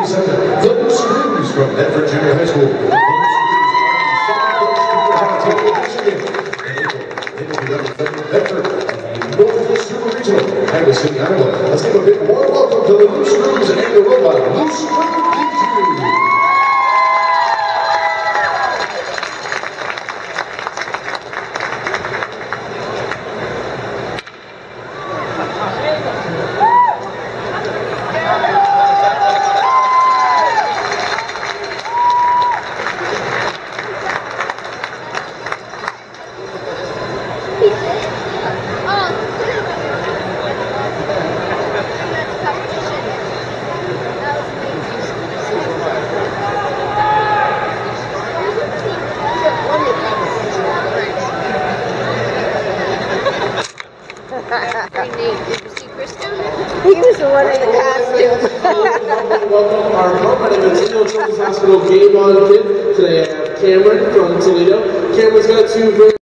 27, the Loose Screws from Medford Junior High School. North Super Regional, Kansas City, Iowa. Let's give a big warm welcome to the Loose Screws and the robot, Loose Screws. Pretty neat. Did you see Kristen? He was the one in the costume. Welcome our mom. My name is Toledo Children's Hospital Game On Kid. Today I have Cameron from Toledo. Cameron's got two very